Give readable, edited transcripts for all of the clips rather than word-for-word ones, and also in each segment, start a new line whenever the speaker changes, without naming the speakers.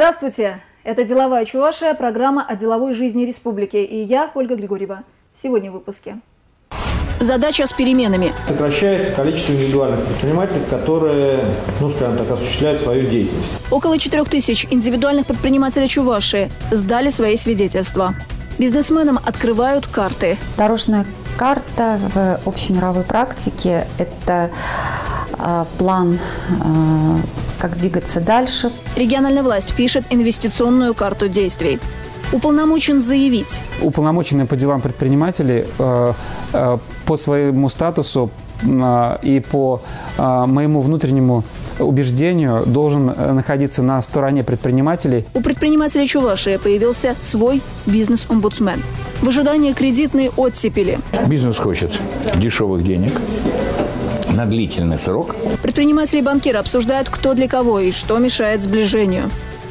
Здравствуйте! Это «Деловая Чувашия», программа о деловой жизни республики. И я, Ольга Григорьева. Сегодня в выпуске. Задача с переменами.
Сокращается количество индивидуальных предпринимателей, которые, скажем так, осуществляют свою деятельность.
Около 4000 индивидуальных предпринимателей Чувашии сдали свои свидетельства. Бизнесменам открывают карты.
Дорожная карта в общемировой практике – это план, как двигаться дальше.
Региональная власть пишет инвестиционную карту действий. Уполномочен заявить.
Уполномоченный по делам предпринимателей по своему статусу и по моему внутреннему убеждению должен находиться на стороне предпринимателей.
У предпринимателей Чувашии появился свой бизнес-омбудсмен. В ожидании кредитной оттепели.
Бизнес хочет дешевых денег на длительный срок.
Предприниматели и банкиры обсуждают, кто для кого и что мешает сближению.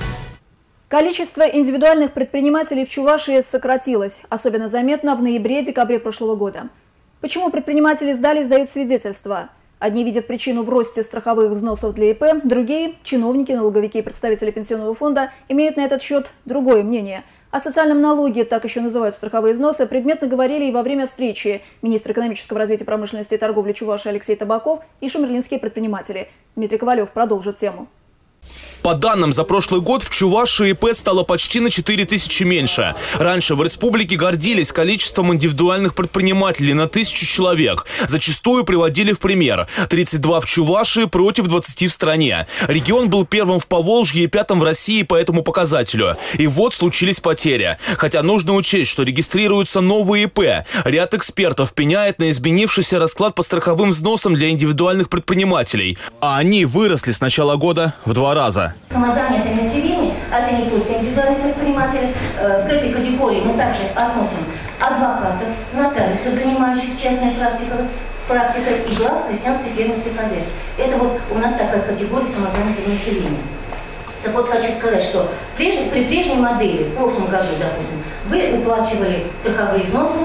Количество индивидуальных предпринимателей в Чувашии сократилось. Особенно заметно в ноябре-декабре прошлого года. Почему предприниматели сдают свидетельства? Одни видят причину в росте страховых взносов для ИП, другие, чиновники, налоговики и представители пенсионного фонда, имеют на этот счет другое мнение. О социальном налоге, так еще называют страховые взносы, предметно говорили и во время встречи министр экономического развития, промышленности и торговли Чувашии Алексей Табаков и шумерлинские предприниматели. Дмитрий Ковалев продолжит тему.
По данным, за прошлый год в Чувашии ИП стало почти на 4000 меньше. Раньше в республике гордились количеством индивидуальных предпринимателей на 1000 человек. Зачастую приводили в пример. 32 в Чувашии против 20 в стране. Регион был первым в Поволжье и пятым в России по этому показателю. И вот случились потери. Хотя нужно учесть, что регистрируются новые ИП. Ряд экспертов пеняет на изменившийся расклад по страховым взносам для индивидуальных предпринимателей. А они выросли с начала года в 2 раза.
Самозанятое население, это не только индивидуальные предприниматели, к этой категории мы также относим адвокатов, нотариусов, занимающихся частной практикой и глав крестьянских фермерских хозяйств. Это вот у нас такая категория самозанятого населения. Так вот, хочу сказать, что при прежней модели, в прошлом году, допустим, вы уплачивали страховые взносы,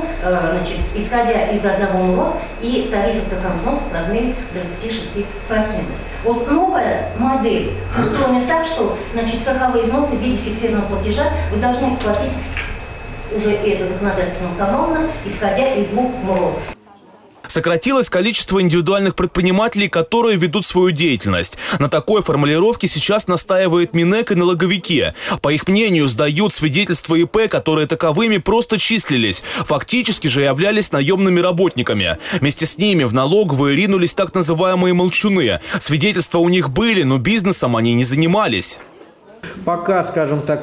исходя из одного МРО и тарифа страховых взносов в размере 26%. Вот новая модель устроена так, что страховые взносы в виде фиксированного платежа вы должны платить уже это законодательно установлено, исходя из 2 МРО.
Сократилось количество индивидуальных предпринимателей, которые ведут свою деятельность. На такой формулировке сейчас настаивает Минэк и налоговики. По их мнению, сдают свидетельства ИП, которые таковыми просто числились. Фактически же являлись наемными работниками. Вместе с ними в налоговые ринулись так называемые молчуны. Свидетельства у них были, но бизнесом они не занимались.
Пока, скажем так,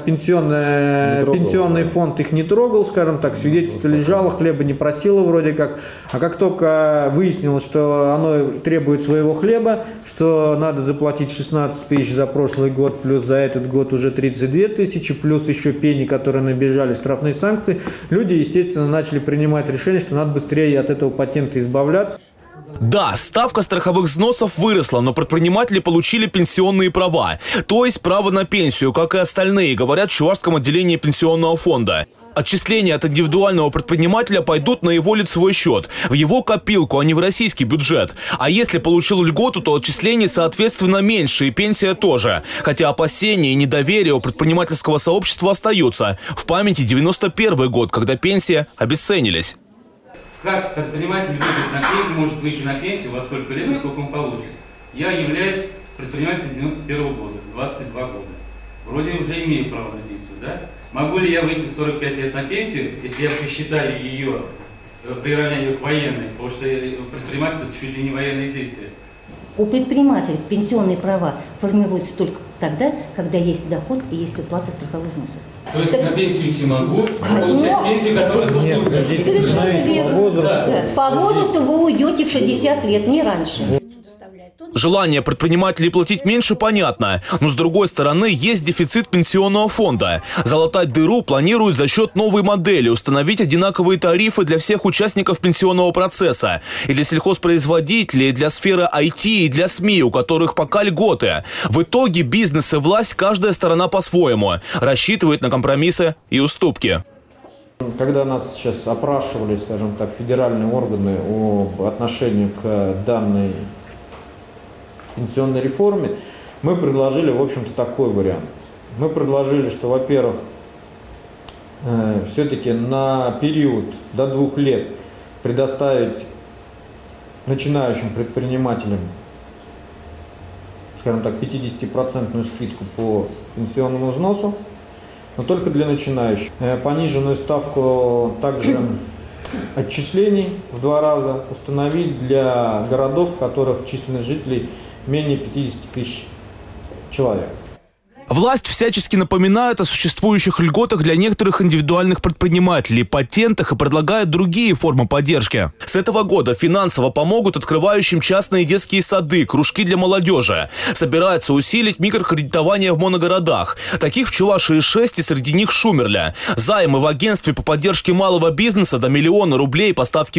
пенсионный фонд их не трогал, скажем так, свидетельство лежало, хлеба не просило вроде как. А как только выяснилось, что оно требует своего хлеба, что надо заплатить 16 тысяч за прошлый год, плюс за этот год уже 32 тысячи, плюс еще пени, которые набежали, штрафные санкции, люди, естественно, начали принимать решение, что надо быстрее от этого патента избавляться.
Да, ставка страховых взносов выросла, но предприниматели получили пенсионные права. То есть право на пенсию, как и остальные, говорят в Чувашском отделении пенсионного фонда. Отчисления от индивидуального предпринимателя пойдут на его лицевой счет, в его копилку, а не в российский бюджет. А если получил льготу, то отчислений соответственно меньше и пенсия тоже. Хотя опасения и недоверие у предпринимательского сообщества остаются. В памяти 91 год, когда пенсии обесценились.
Как предприниматель может выйти на пенсию, во сколько лет и сколько он получит? Я являюсь предпринимателем с 91 года, 22 года. Вроде уже имею право на пенсию, да? Могу ли я выйти в 45 лет на пенсию, если я посчитаю ее, приравняю ее к военной, потому что предприниматель это чуть ли не военные действия?
У предпринимателя пенсионные права формируются только тогда, когда есть доход и есть уплата страховых взносов.
То есть на пенсию идти могу, получать пенсию, которая заслуживает.
По возрасту вы уйдете в 60 лет, не раньше.
Желание предпринимателей платить меньше понятно, но с другой стороны есть дефицит пенсионного фонда. Залатать дыру планируют за счет новой модели, установить одинаковые тарифы для всех участников пенсионного процесса. И для сельхозпроизводителей, и для сферы IT, и для СМИ, у которых пока льготы. В итоге бизнес и власть, каждая сторона по-своему, рассчитывает на компромиссы и уступки.
Когда нас сейчас опрашивали, скажем так, федеральные органы об отношении к данной пенсионной реформе, мы предложили, в общем-то, такой вариант. Мы предложили, что, во-первых, все-таки на период до 2 лет предоставить начинающим предпринимателям, скажем так, 50% скидку по пенсионному взносу, но только для начинающих. Пониженную ставку также отчислений в 2 раза установить для городов, в которых численность жителей менее 50 тысяч человек.
Власть всячески напоминает о существующих льготах для некоторых индивидуальных предпринимателей, патентах и предлагает другие формы поддержки. С этого года финансово помогут открывающим частные детские сады, кружки для молодежи. Собираются усилить микрокредитование в моногородах. Таких в Чувашии 6, и среди них Шумерля. Займы в агентстве по поддержке малого бизнеса до 1 000 000 рублей по ставке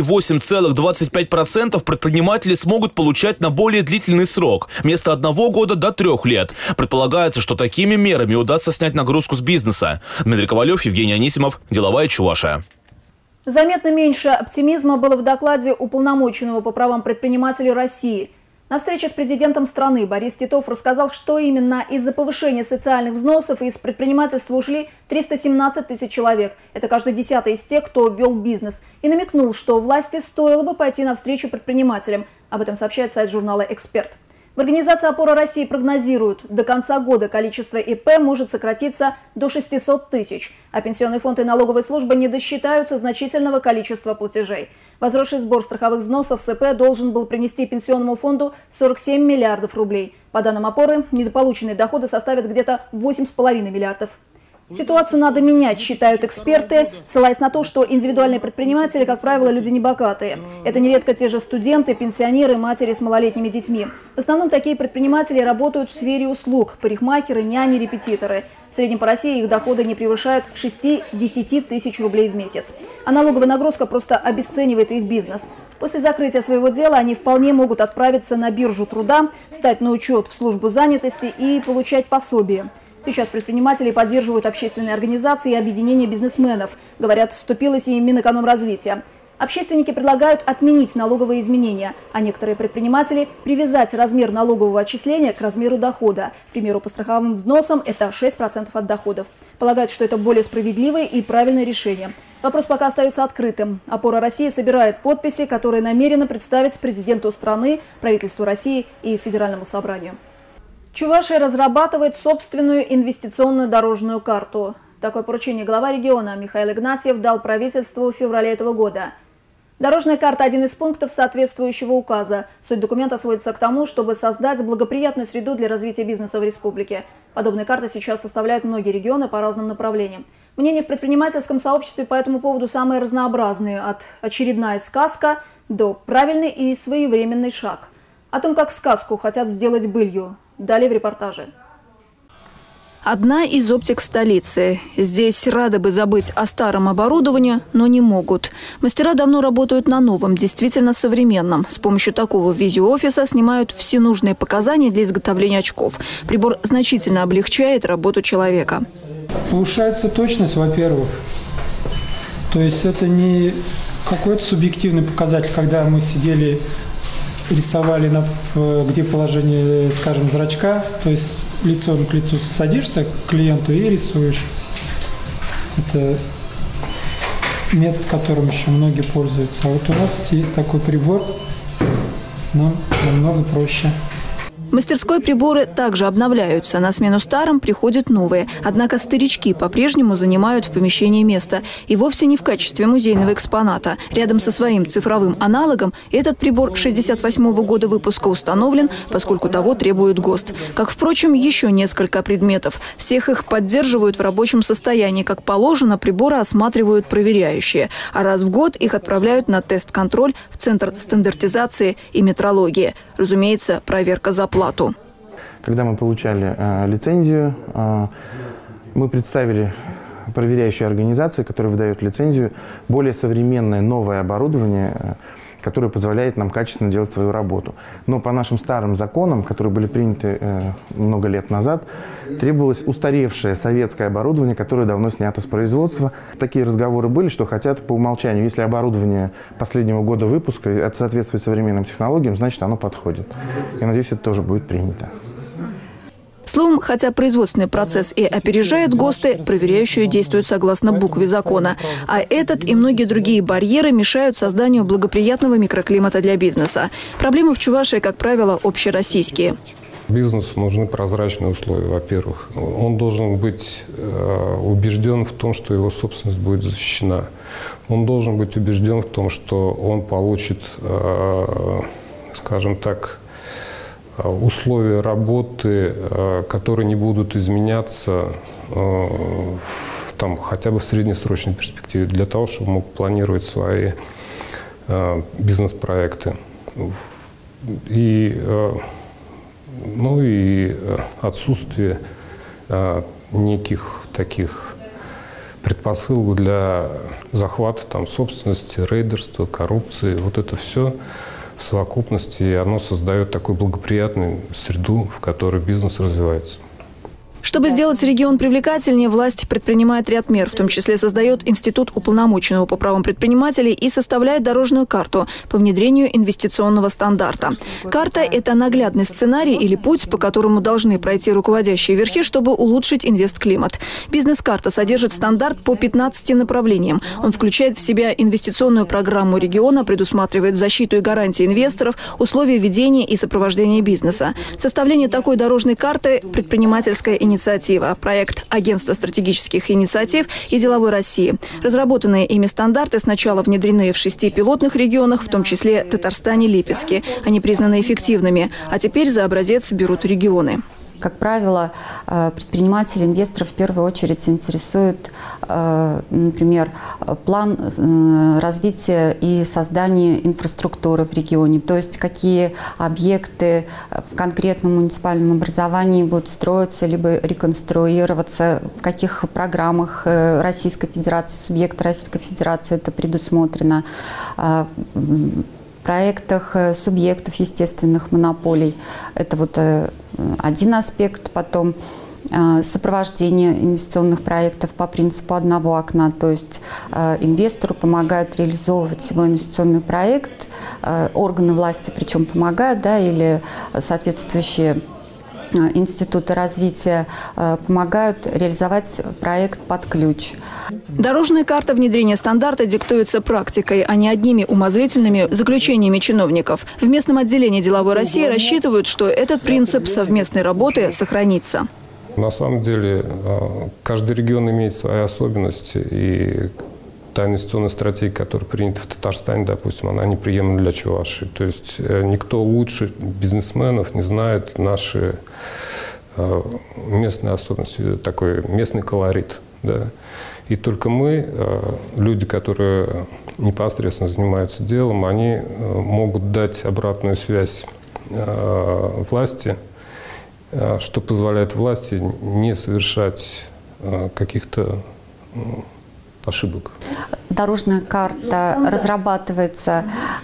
8,25% предприниматели смогут получать на более длительный срок. Вместо 1 года до 3 лет. Предполагается, что такими мерами удастся снять нагрузку с бизнеса. Дмитрий Ковалев, Евгений Анисимов, Деловая Чувашия.
Заметно меньше оптимизма было в докладе уполномоченного по правам предпринимателей России. На встрече с президентом страны Борис Титов рассказал, что именно из-за повышения социальных взносов из предпринимательства ушли 317 тысяч человек. Это каждый 10-й из тех, кто ввел бизнес. И намекнул, что власти стоило бы пойти навстречу предпринимателям. Об этом сообщает сайт журнала «Эксперт». В организации «Опора России» прогнозируют, до конца года количество ИП может сократиться до 600 тысяч, а Пенсионный фонд и налоговая служба не досчитаются значительного количества платежей. Возросший сбор страховых взносов с ИП должен был принести Пенсионному фонду 47 миллиардов рублей. По данным «Опоры», недополученные доходы составят где-то 8,5 миллиардов. Ситуацию надо менять, считают эксперты, ссылаясь на то, что индивидуальные предприниматели, как правило, люди небогатые. Это нередко те же студенты, пенсионеры, матери с малолетними детьми. В основном такие предприниматели работают в сфере услуг – парикмахеры, няни, репетиторы. В среднем по России их доходы не превышают 6-10 тысяч рублей в месяц. А налоговая нагрузка просто обесценивает их бизнес. После закрытия своего дела они вполне могут отправиться на биржу труда, стать на учет в службу занятости и получать пособие. Сейчас предприниматели поддерживают общественные организации и объединения бизнесменов. Говорят, вступилось и Минэкономразвития. Общественники предлагают отменить налоговые изменения, а некоторые предприниматели привязать размер налогового отчисления к размеру дохода. К примеру, по страховым взносам это 6% от доходов. Полагают, что это более справедливое и правильное решение. Вопрос пока остается открытым. «Опора России» собирает подписи, которые намерена представить президенту страны, правительству России и Федеральному собранию. Чувашия разрабатывает собственную инвестиционную дорожную карту. Такое поручение глава региона Михаил Игнатьев дал правительству в феврале этого года. Дорожная карта – один из пунктов соответствующего указа. Суть документа сводится к тому, чтобы создать благоприятную среду для развития бизнеса в республике. Подобные карты сейчас составляют многие регионы по разным направлениям. Мнения в предпринимательском сообществе по этому поводу самые разнообразные – от «очередная сказка» до «правильный и своевременный шаг». О том, как сказку хотят сделать былью. Далее в репортаже. Одна из оптик столицы. Здесь рады бы забыть о старом оборудовании, но не могут. Мастера давно работают на новом, действительно современном. С помощью такого визиоофиса снимают все нужные показания для изготовления очков. Прибор значительно облегчает работу человека.
Повышается точность, во-первых. То есть это не какой-то субъективный показатель, когда мы сидели, рисовали, где положение, скажем, зрачка, то есть лицом к лицу садишься к клиенту и рисуешь. Это метод, которым еще многие пользуются. А вот у нас есть такой прибор, нам намного проще.
В мастерской приборы также обновляются. На смену старым приходят новые. Однако старички по-прежнему занимают в помещении место. И вовсе не в качестве музейного экспоната. Рядом со своим цифровым аналогом этот прибор 1968 года выпуска установлен, поскольку того требует ГОСТ. Как, впрочем, еще несколько предметов. Всех их поддерживают в рабочем состоянии. Как положено, приборы осматривают проверяющие. А раз в год их отправляют на тест-контроль в Центр стандартизации и метрологии. Разумеется, проверка за плату.
Когда мы получали лицензию, мы представили проверяющей организации, которая выдает лицензию, более современное новое оборудование, которое позволяет нам качественно делать свою работу. Но по нашим старым законам, которые были приняты много лет назад, требовалось устаревшее советское оборудование, которое давно снято с производства. Такие разговоры были, что хотят по умолчанию, если оборудование последнего года выпуска это соответствует современным технологиям, значит оно подходит. Я надеюсь, это тоже будет принято.
Словом, хотя производственный процесс и опережает ГОСТы, проверяющие действуют согласно букве закона. А этот и многие другие барьеры мешают созданию благоприятного микроклимата для бизнеса. Проблемы в Чувашии, как правило, общероссийские.
Бизнесу нужны прозрачные условия, во-первых. Он должен быть убежден в том, что его собственность будет защищена. Он должен быть убежден в том, что он получит, скажем так, условия работы, которые не будут изменяться там, хотя бы в среднесрочной перспективе, для того, чтобы мог планировать свои бизнес-проекты. И отсутствие неких таких предпосылок для захвата там, собственности, рейдерства, коррупции. Вот это все в совокупности, оно создает такую благоприятную среду, в которой бизнес развивается.
Чтобы сделать регион привлекательнее, власть предпринимает ряд мер, в том числе создает институт уполномоченного по правам предпринимателей и составляет дорожную карту по внедрению инвестиционного стандарта. Карта – это наглядный сценарий или путь, по которому должны пройти руководящие верхи, чтобы улучшить инвестклимат. Бизнес-карта содержит стандарт по 15 направлениям. Он включает в себя инвестиционную программу региона, предусматривает защиту и гарантии инвесторов, условия ведения и сопровождения бизнеса. Составление такой дорожной карты – предпринимательская инициатива. Проект Агентства стратегических инициатив и Деловой России. Разработанные ими стандарты сначала внедрены в 6 пилотных регионах, в том числе Татарстане, Липецке. Они признаны эффективными, а теперь за образец берут регионы.
Как правило, предприниматели, инвесторов в первую очередь интересует, например, план развития и создания инфраструктуры в регионе, то есть какие объекты в конкретном муниципальном образовании будут строиться либо реконструироваться, в каких программах Российской Федерации, субъекта Российской Федерации это предусмотрено, проектах субъектов естественных монополий. Это вот один аспект. Потом сопровождение инвестиционных проектов по принципу одного окна. То есть инвестору помогают реализовывать свой инвестиционный проект. Органы власти причем помогают, да, или соответствующие институты развития помогают реализовать проект под ключ.
Дорожная карта внедрения стандарта диктуется практикой, а не одними умозрительными заключениями чиновников. В местном отделении Деловой России рассчитывают, что этот принцип совместной работы сохранится.
На самом деле каждый регион имеет свои особенности, и та инвестиционная стратегия, которая принята в Татарстане, допустим, она неприемлема для Чувашии. То есть никто лучше бизнесменов не знает наши местные особенности, такой местный колорит. Да. И только мы, люди, которые непосредственно занимаются делом, они могут дать обратную связь власти, что позволяет власти не совершать каких-то ошибок.
Дорожная карта разрабатывается,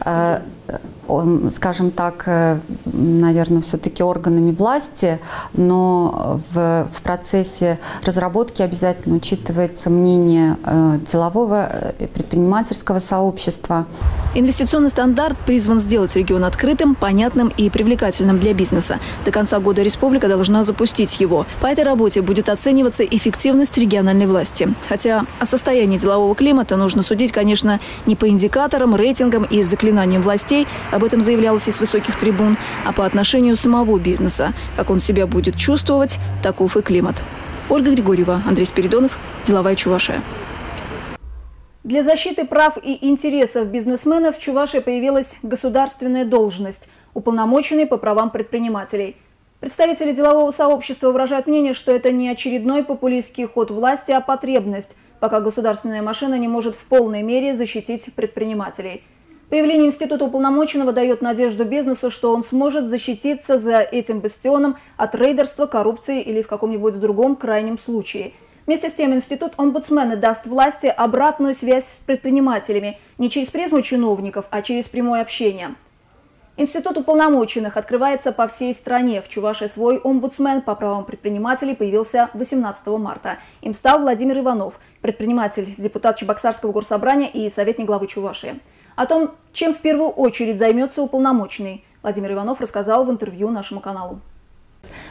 скажем так, наверное, все-таки органами власти, но в процессе разработки обязательно учитывается мнение делового и предпринимательского сообщества.
Инвестиционный стандарт призван сделать регион открытым, понятным и привлекательным для бизнеса. До конца года республика должна запустить его. По этой работе будет оцениваться эффективность региональной власти. Хотя о состоянии делового климата нужно судить, конечно, не по индикаторам, рейтингам и заклинаниям властей, об этом заявлялось из высоких трибун, а по отношению самого бизнеса. Как он себя будет чувствовать, таков и климат. Ольга Григорьева, Андрей Спиридонов, Деловая Чувашия. Для защиты прав и интересов бизнесменов в Чувашии появилась государственная должность – уполномоченный по правам предпринимателей. Представители делового сообщества выражают мнение, что это не очередной популистский ход власти, а потребность, пока государственная машина не может в полной мере защитить предпринимателей. Появление института уполномоченного дает надежду бизнесу, что он сможет защититься за этим бастионом от рейдерства, коррупции или в каком-нибудь другом крайнем случае. Вместе с тем институт омбудсмена даст власти обратную связь с предпринимателями не через призму чиновников, а через прямое общение. Институт уполномоченных открывается по всей стране. В Чувашии свой омбудсмен по правам предпринимателей появился 18 марта. Им стал Владимир Иванов, предприниматель, депутат Чебоксарского горсобрания и советник главы Чувашии. О том, чем в первую очередь займется уполномоченный, Владимир Иванов рассказал в интервью нашему каналу.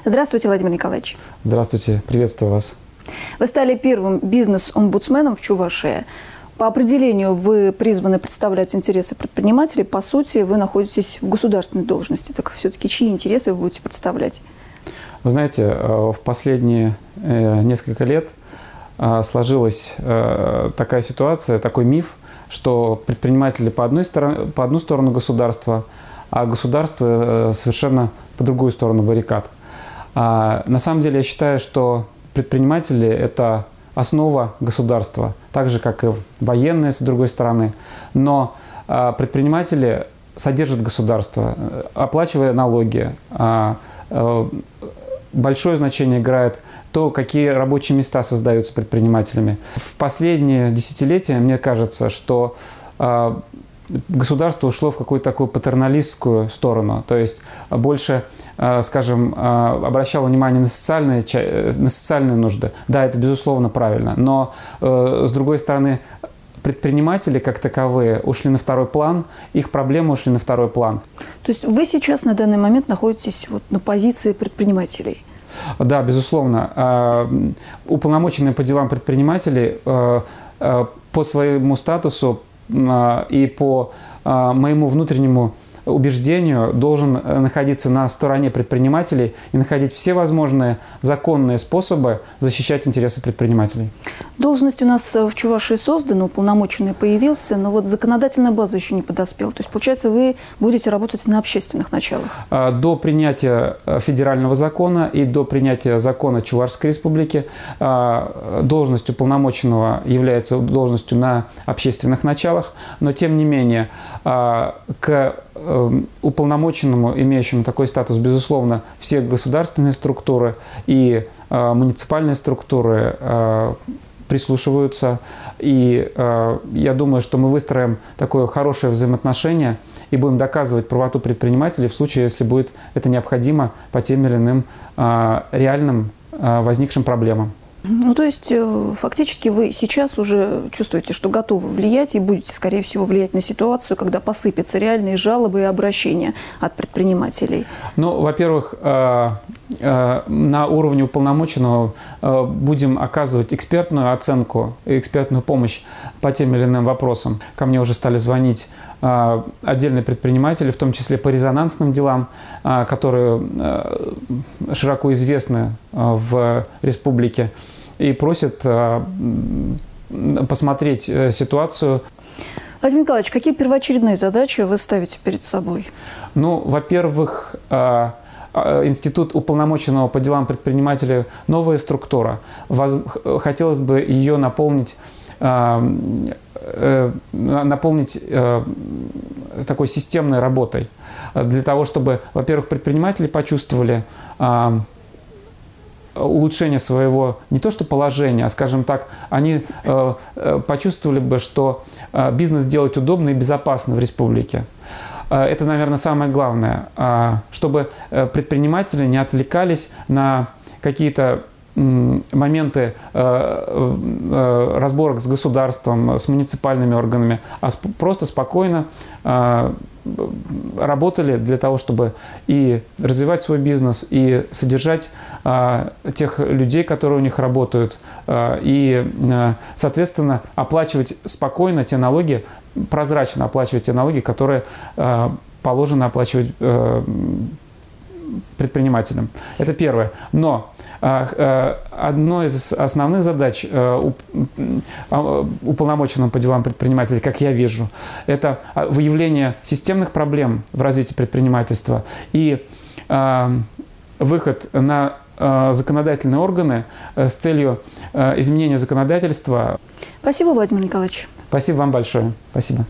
Здравствуйте, Владимир Николаевич.
Здравствуйте, приветствую вас.
Вы стали первым бизнес-омбудсменом в Чувашии. По определению вы призваны представлять интересы предпринимателей. По сути, вы находитесь в государственной должности. Так все-таки чьи интересы вы будете представлять?
Вы знаете, в последние несколько лет сложилась такая ситуация, такой миф, что предприниматели по одну сторону государства, а государство совершенно по другую сторону баррикад. На самом деле я считаю, что предприниматели – это основа государства, так же, как и военные, с другой стороны. Но предприниматели содержат государство, оплачивая налоги. Большое значение играет то, какие рабочие места создаются предпринимателями. В последние десятилетия, мне кажется, что государство ушло в какую-то такую патерналистскую сторону, то есть больше, скажем, обращало внимание на социальные нужды. Да, это безусловно правильно, но с другой стороны, предприниматели как таковые ушли на второй план, их проблемы ушли на второй план.
То есть вы сейчас на данный момент находитесь вот на позиции предпринимателей?
Да, безусловно. Уполномоченный по делам предпринимателей по своему статусу и по моему внутреннему убеждению должен находиться на стороне предпринимателей и находить все возможные законные способы защищать интересы предпринимателей.
Должность у нас в Чувашии создана, уполномоченный появился, но вот законодательная база еще не подоспела. То есть, получается, вы будете работать на общественных началах?
До принятия федерального закона и до принятия закона Чувашской республики должность уполномоченного является должностью на общественных началах, но тем не менее к уполномоченному, имеющему такой статус, безусловно, все государственные структуры и муниципальные структуры прислушиваются. И я думаю, что мы выстроим такое хорошее взаимоотношение и будем доказывать правоту предпринимателей в случае, если будет это необходимо по тем или иным реальным возникшим проблемам.
Ну, то есть, фактически вы сейчас уже чувствуете, что готовы влиять и будете, скорее всего, влиять на ситуацию, когда посыпятся реальные жалобы и обращения от предпринимателей?
Ну, во-первых, на уровне уполномоченного будем оказывать экспертную оценку и экспертную помощь по тем или иным вопросам. Ко мне уже стали звонить отдельные предприниматели, в том числе по резонансным делам, которые широко известны в республике, и просят посмотреть ситуацию.
Владимир Николаевич, какие первоочередные задачи вы ставите перед собой?
Ну, во-первых, Институт уполномоченного по делам предпринимателей – новая структура. Хотелось бы ее наполнить такой системной работой, для того, чтобы, во-первых, предприниматели почувствовали улучшение своего не то что положения, а, скажем так, они почувствовали бы, что бизнес делать удобно и безопасно в республике. Это, наверное, самое главное, чтобы предприниматели не отвлекались на какие-то моменты разборок с государством, с муниципальными органами, а просто спокойно работали для того, чтобы и развивать свой бизнес, и содержать тех людей, которые у них работают, и, соответственно, оплачивать спокойно те налоги, прозрачно оплачивать те налоги, которые положено оплачивать предпринимателям. Это первое. Но одной из основных задач уполномоченного по делам предпринимателей, как я вижу, это выявление системных проблем в развитии предпринимательства и выход на законодательные органы с целью изменения законодательства.
Спасибо, Владимир Николаевич.
Спасибо вам большое. Спасибо.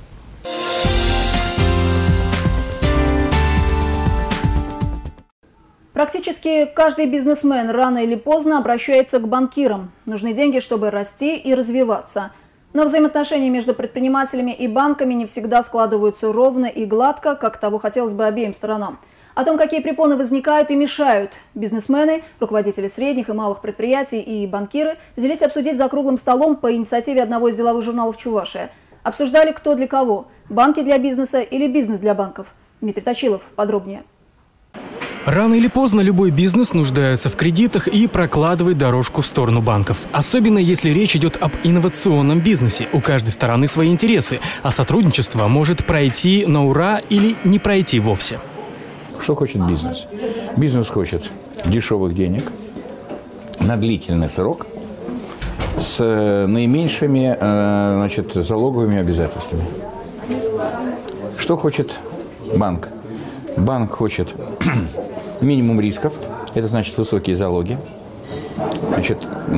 Практически каждый бизнесмен рано или поздно обращается к банкирам. Нужны деньги, чтобы расти и развиваться. Но взаимоотношения между предпринимателями и банками не всегда складываются ровно и гладко, как того хотелось бы обеим сторонам. О том, какие препоны возникают и мешают, бизнесмены, руководители средних и малых предприятий и банкиры взялись обсудить за круглым столом по инициативе одного из деловых журналов Чувашия. Обсуждали, кто для кого – банки для бизнеса или бизнес для банков. Дмитрий Точилов подробнее.
Рано или поздно любой бизнес нуждается в кредитах и прокладывает дорожку в сторону банков. Особенно если речь идет об инновационном бизнесе. У каждой стороны свои интересы, а сотрудничество может пройти на ура или не пройти вовсе.
Что хочет бизнес? Бизнес хочет дешевых денег на длительный срок с наименьшими залоговыми обязательствами. Что хочет банк? Банк хочет минимум рисков, это значит высокие залоги. Значит,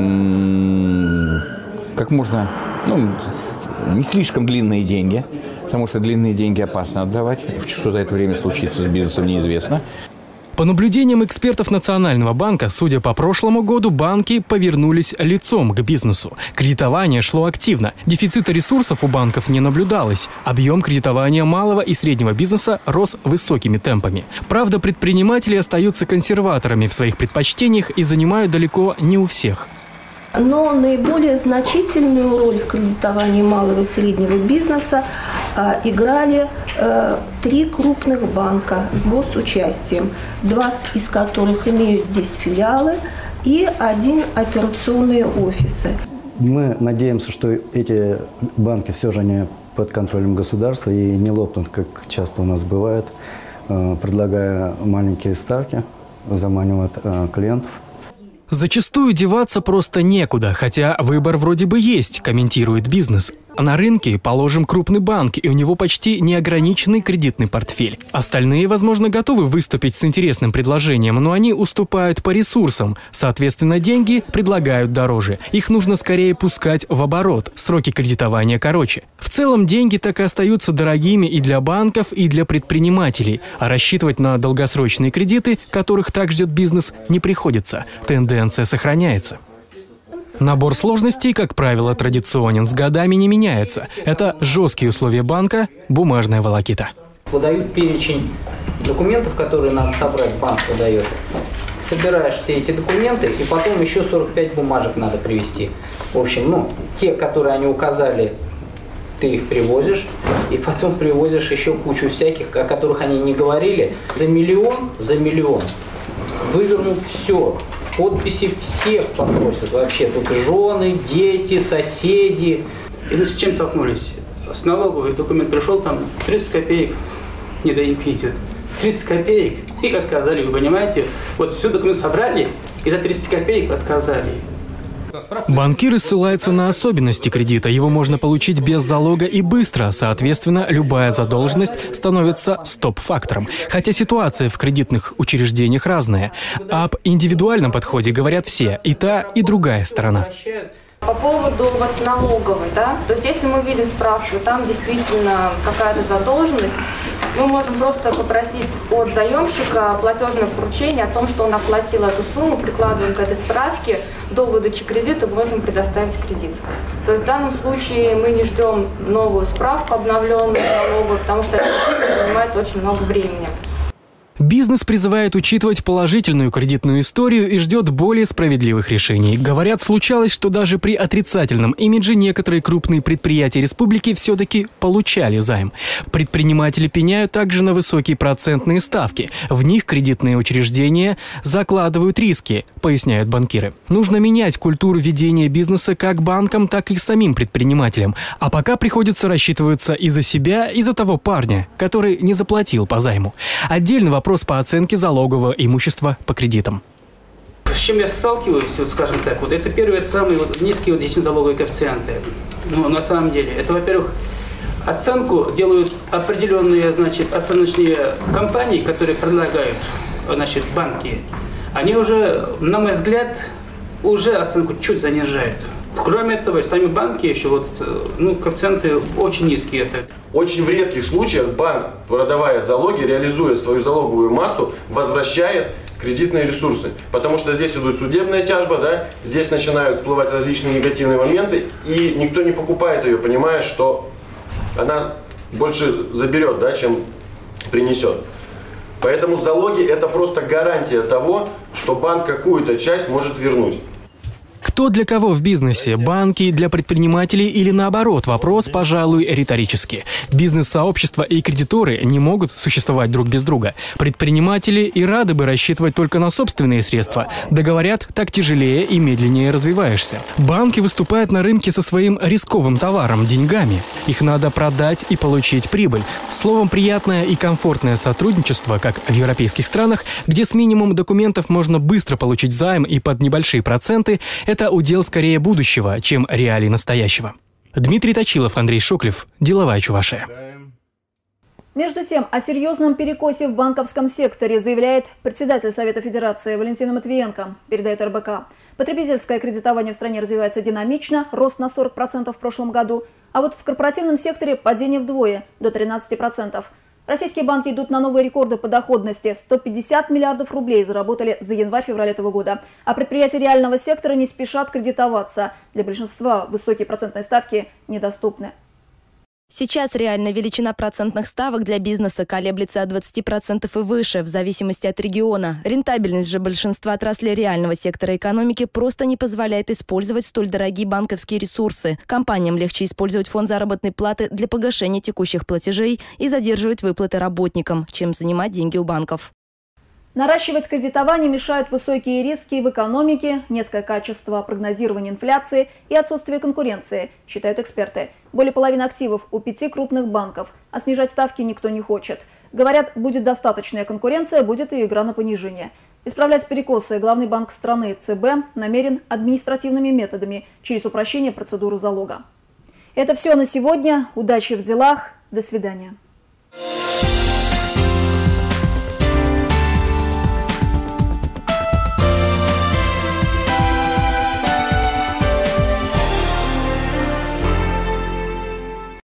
как можно, не слишком длинные деньги, потому что длинные деньги опасно отдавать. Что за это время случится с бизнесом, неизвестно.
По наблюдениям экспертов Национального банка, судя по прошлому году, банки повернулись лицом к бизнесу. Кредитование шло активно. Дефицита ресурсов у банков не наблюдалось. Объем кредитования малого и среднего бизнеса рос высокими темпами. Правда, предприниматели остаются консерваторами в своих предпочтениях и занимают далеко не у всех.
Но наиболее значительную роль в кредитовании малого и среднего бизнеса играли 3 крупных банка с госучастием, 2 из которых имеют здесь филиалы и 1 операционные офисы.
Мы надеемся, что эти банки все же не под контролем государства и не лопнут, как часто у нас бывает, предлагая маленькие ставки, заманивают клиентов.
Зачастую деваться просто некуда, хотя выбор вроде бы есть, комментирует бизнес. На рынке, положим, крупный банк, и у него почти неограниченный кредитный портфель. Остальные, возможно, готовы выступить с интересным предложением, но они уступают по ресурсам. Соответственно, деньги предлагают дороже. Их нужно скорее пускать в оборот, сроки кредитования короче. В целом, деньги так и остаются дорогими и для банков, и для предпринимателей. А рассчитывать на долгосрочные кредиты, которых так ждет бизнес, не приходится. Тенденция сохраняется. Набор сложностей, как правило, традиционен, с годами не меняется. Это жесткие условия банка, бумажная волокита.
Выдают перечень документов, которые надо собрать, банк выдает. Собираешь все эти документы, и потом еще 45 бумажек надо привезти. В общем, те, которые они указали, ты их привозишь, и потом привозишь еще кучу всяких, о которых они не говорили. За миллион вывернут все. Подписи всех попросят вообще. Тут жены, дети, соседи.
И мы с чем столкнулись? С налоговой документ пришел, там 30 копеек недоимка идет. 30 копеек и отказали, вы понимаете? Вот все документы собрали и за 30 копеек отказали.
Банкиры ссылаются на особенности кредита. Его можно получить без залога и быстро. Соответственно, любая задолженность становится стоп-фактором. Хотя ситуация в кредитных учреждениях разная. Об индивидуальном подходе говорят все. И та, и другая сторона.
По поводу налоговой, да, то есть если мы видим справку, там действительно какая-то задолженность, мы можем просто попросить от заемщика платежное поручение о том, что он оплатил эту сумму, прикладываем к этой справке, до выдачи кредита можем предоставить кредит. То есть в данном случае мы не ждем новую справку, обновленную налоговую, потому что это действительно занимает очень много времени.
Бизнес призывает учитывать положительную кредитную историю и ждет более справедливых решений. Говорят, случалось, что даже при отрицательном имидже некоторые крупные предприятия республики все-таки получали займ. Предприниматели пеняют также на высокие процентные ставки. В них кредитные учреждения закладывают риски, поясняют банкиры. Нужно менять культуру ведения бизнеса как банкам, так и самим предпринимателям. А пока приходится рассчитываться и за себя, и за того парня, который не заплатил по займу. Отдельный вопрос по оценке залогового имущества по кредитам.
С чем я сталкиваюсь, скажем так, это первые, это самые низкие действительно залоговые коэффициенты. На самом деле, это, во-первых, оценку делают определенные, оценочные компании, которые предлагают, банки. Они уже, на мой взгляд, уже оценку чуть занижают. Кроме этого, сами банки еще коэффициенты очень низкие.
Очень в редких случаях банк, продавая залоги, реализуя свою залоговую массу, возвращает кредитные ресурсы. Потому что здесь идет судебная тяжба, да, здесь начинают всплывать различные негативные моменты, и никто не покупает ее, понимая, что она больше заберет, да, чем принесет. Поэтому залоги – это просто гарантия того, что банк какую-то часть может вернуть.
Кто для кого в бизнесе? Банки для предпринимателей или наоборот? Вопрос, пожалуй, риторический. Бизнес-сообщества и кредиторы не могут существовать друг без друга. Предприниматели и рады бы рассчитывать только на собственные средства. Да говорят, так тяжелее и медленнее развиваешься. Банки выступают на рынке со своим рисковым товаром – деньгами. Их надо продать и получить прибыль. Словом, приятное и комфортное сотрудничество, как в европейских странах, где с минимумом документов можно быстро получить займ и под небольшие проценты – это удел скорее будущего, чем реалий настоящего. Дмитрий Точилов, Андрей Шоклев. Деловая Чувашия.
Между тем, о серьезном перекосе в банковском секторе заявляет председатель Совета Федерации Валентина Матвиенко, передает РБК. Потребительское кредитование в стране развивается динамично, рост на 40% в прошлом году, а вот в корпоративном секторе падение вдвое, до 13%. Российские банки идут на новые рекорды по доходности. 150 миллиардов рублей заработали за январь-февраль этого года. А предприятия реального сектора не спешат кредитоваться. Для большинства высокие процентные ставки недоступны.
Сейчас реальная величина процентных ставок для бизнеса колеблется от 20% и выше, в зависимости от региона. Рентабельность же большинства отраслей реального сектора экономики просто не позволяет использовать столь дорогие банковские ресурсы. Компаниям легче использовать фонд заработной платы для погашения текущих платежей и задерживать выплаты работникам, чем занимать деньги у банков.
Наращивать кредитование мешают высокие риски в экономике, низкое качество прогнозирования инфляции и отсутствие конкуренции, считают эксперты. Более половины активов у 5 крупных банков, а снижать ставки никто не хочет. Говорят, будет достаточная конкуренция, будет и игра на понижение. Исправлять перекосы главный банк страны ЦБ намерен административными методами через упрощение процедуры залога. Это все на сегодня. Удачи в делах. До свидания.